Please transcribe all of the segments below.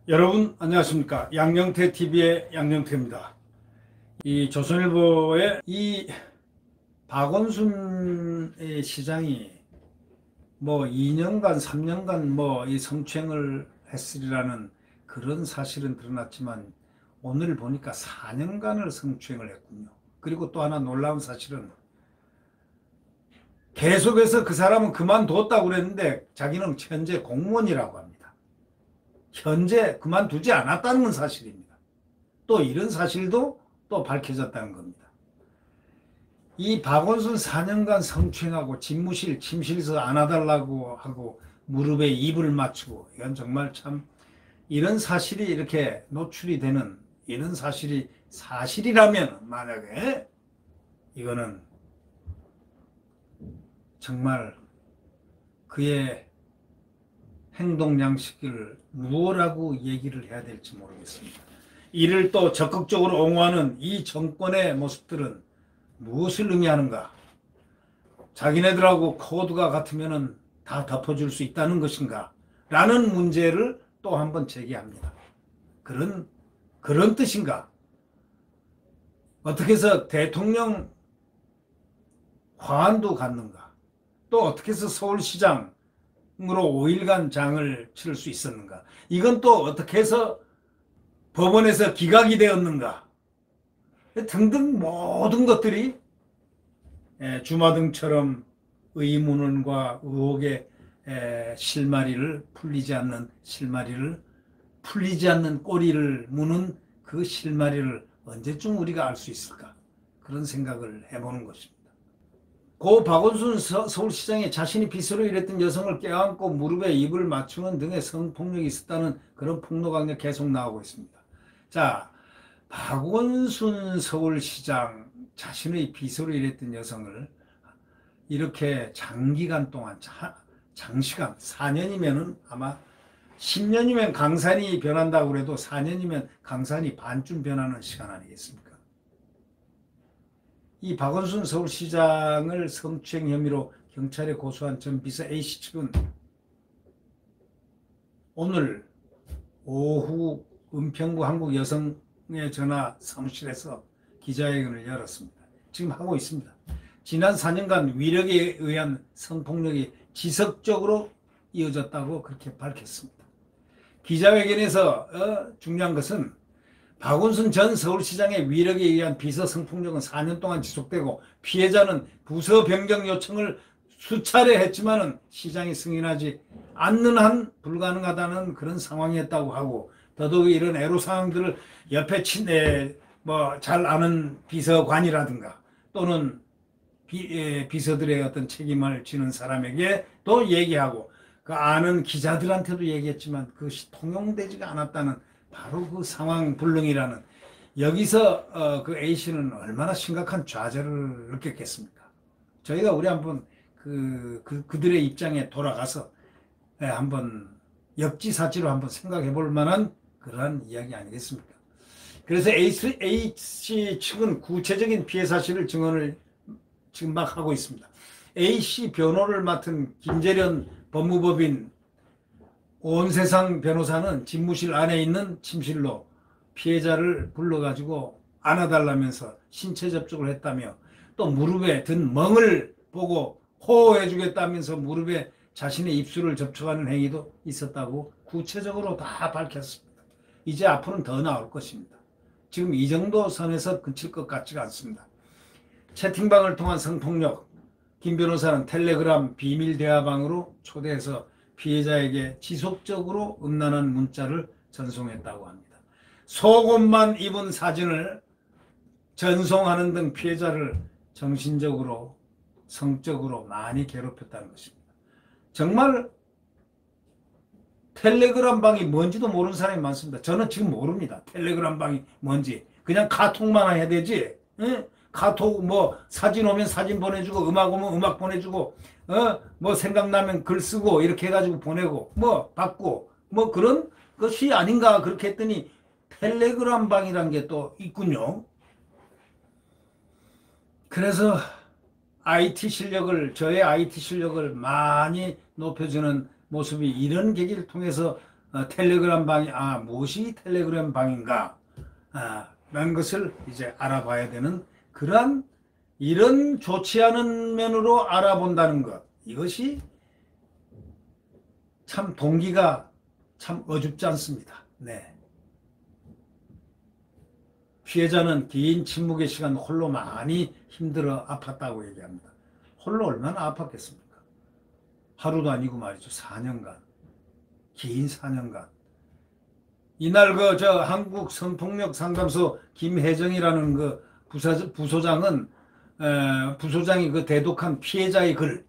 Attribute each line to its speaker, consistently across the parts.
Speaker 1: 여러분 안녕하십니까? 양영태 TV의 양영태입니다. 이 조선일보의 이 박원순의 시장이 뭐 2년간 3년간 뭐 이 성추행을 했으리라는 그런 사실은 드러났지만 오늘 보니까 4년간을 성추행을 했군요. 그리고 또 하나 놀라운 사실은 계속해서 그 사람은 그만뒀다고 그랬는데 자기는 현재 공무원이라고 합니다. 현재 그만두지 않았다는 사실입니다. 또 이런 사실도 또 밝혀졌다는 겁니다. 이 박원순 4년간 성추행하고 집무실, 침실에서 안아달라고 하고 무릎에 입을 맞추고 이건 정말 참 이런 사실이 이렇게 노출이 되는 이런 사실이 사실이라면 만약에 이거는 정말 그의 행동 양식을 무엇라고 얘기를 해야 될지 모르겠습니다. 이를 또 적극적으로 옹호하는 이 정권의 모습들은 무엇을 의미하는가? 자기네들하고 코드가 같으면 다 덮어줄 수 있다는 것인가? 라는 문제를 또 한번 제기합니다. 그런 뜻인가? 어떻게 해서 대통령 과안도 갔는가? 또 어떻게 해서 서울시장 으로 5일간 장을 치를 수 있었는가? 이건 또 어떻게 해서 법원에서 기각이 되었는가? 등등 모든 것들이 주마등처럼 의문과 의혹의 실마리를 풀리지 않는 꼬리를 무는 그 실마리를 언제쯤 우리가 알 수 있을까? 그런 생각을 해보는 것입니다. 고 박원순 서울시장이 자신이 비서로 일했던 여성을 껴안고 무릎에 입을 맞추는 등의 성폭력이 있었다는 그런 폭로가 계속 나오고 있습니다. 자, 박원순 서울시장 자신의 비서로 일했던 여성을 이렇게 장기간 동안 장시간 4년이면은 아마 10년이면 강산이 변한다고 그래도 4년이면 강산이 반쯤 변하는 시간 아니겠습니까? 이 박원순 서울시장을 성추행 혐의로 경찰에 고소한 전 비서 A씨 측은 오늘 오후 은평구 한국여성의 전화 사무실에서 기자회견을 열었습니다. 지금 하고 있습니다. 지난 4년간 위력에 의한 성폭력이 지속적으로 이어졌다고 그렇게 밝혔습니다. 기자회견에서 중요한 것은 박원순 전 서울시장의 위력에 의한 비서 성폭력은 4년 동안 지속되고 피해자는 부서 변경 요청을 수차례 했지만은 시장이 승인하지 않는 한 불가능하다는 그런 상황이었다고 하고 더더욱 이런 애로사항들을 옆에 잘 아는 비서관이라든가 또는 비서들의 어떤 책임을 지는 사람에게 또 얘기하고 그 아는 기자들한테도 얘기했지만 그것이 통용되지가 않았다는 바로 그 상황 불능이라는 여기서 그 A씨는 얼마나 심각한 좌절을 느꼈겠습니까? 저희가 우리 한번 그들의 입장에 돌아가서 한번 역지사지로 한번 생각해 볼 만한 그러한 이야기 아니겠습니까? 그래서 A씨 측은 구체적인 피해 사실을 증언을 지금 막 하고 있습니다. A씨 변호를 맡은 김재련 법무법인 온세상 변호사는 집무실 안에 있는 침실로 피해자를 불러가지고 안아달라면서 신체 접촉을 했다며 또 무릎에 든 멍을 보고 호호해주겠다면서 무릎에 자신의 입술을 접촉하는 행위도 있었다고 구체적으로 다 밝혔습니다. 이제 앞으로는 더 나올 것입니다. 지금 이 정도 선에서 그칠 것 같지가 않습니다. 채팅방을 통한 성폭력, 김 변호사는 텔레그램 비밀 대화방으로 초대해서 피해자에게 지속적으로 음란한 문자를 전송했다고 합니다. 속옷만 입은 사진을 전송하는 등 피해자를 정신적으로, 성적으로 많이 괴롭혔다는 것입니다. 정말 텔레그램 방이 뭔지도 모르는 사람이 많습니다. 저는 지금 모릅니다. 텔레그램 방이 뭔지. 그냥 카톡만 해야 되지. 카톡 뭐 사진 오면 사진 보내주고 음악 오면 음악 보내주고 뭐 생각나면 글 쓰고 이렇게 해가지고 보내고 뭐 받고 뭐 그런 것이 아닌가 그렇게 했더니 텔레그램 방이란 게 또 있군요. 그래서 저의 IT 실력을 많이 높여주는 모습이 이런 계기를 통해서 텔레그램 방이 무엇이 텔레그램 방인가 라는 것을 이제 알아봐야 되는 그러한 이런 좋지 않은 면으로 알아본다는 것, 이것이 참 동기가 참 어줍지 않습니다. 네. 피해자는 긴 침묵의 시간 홀로 많이 힘들어 아팠다고 얘기합니다. 홀로 얼마나 아팠겠습니까? 하루도 아니고 말이죠. 4년간. 긴 4년간. 이날 한국 성폭력 상담소 김혜정이라는 부소장은 부소장이 그 대독한 피해자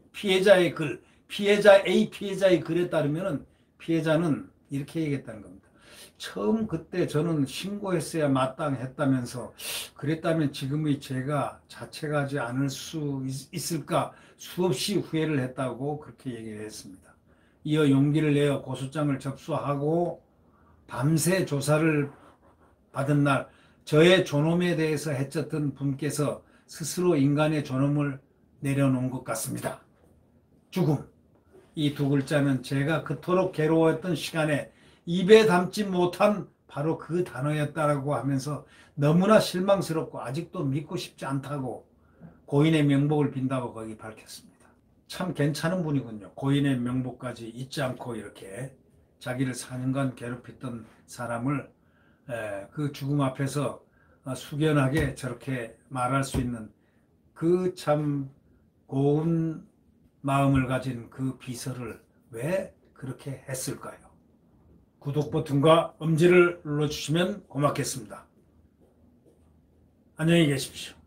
Speaker 1: A 피해자의 글에 따르면은 피해자는 이렇게 얘기했다는 겁니다. 처음 그때 저는 신고했어야 마땅했다면서 그랬다면 지금의 죄가 자책하지 않을 수 있을까 수없이 후회를 했다고 그렇게 얘기를 했습니다. 이어 용기를 내어 고소장을 접수하고 밤새 조사를 받은 날 저의 존엄에 대해서 해쳤던 분께서 스스로 인간의 존엄을 내려놓은 것 같습니다. 죽음. 이 두 글자는 제가 그토록 괴로워했던 시간에 입에 담지 못한 바로 그 단어였다라고 하면서 너무나 실망스럽고 아직도 믿고 싶지 않다고 고인의 명복을 빈다고 거기 밝혔습니다. 참 괜찮은 분이군요. 고인의 명복까지 잊지 않고 이렇게 자기를 4년간 괴롭혔던 사람을 그 죽음 앞에서 숙연하게 저렇게 말할 수 있는 그 참 고운 마음을 가진 그 비서를 왜 그렇게 했을까요? 구독 버튼과 엄지를 눌러주시면 고맙겠습니다. 안녕히 계십시오.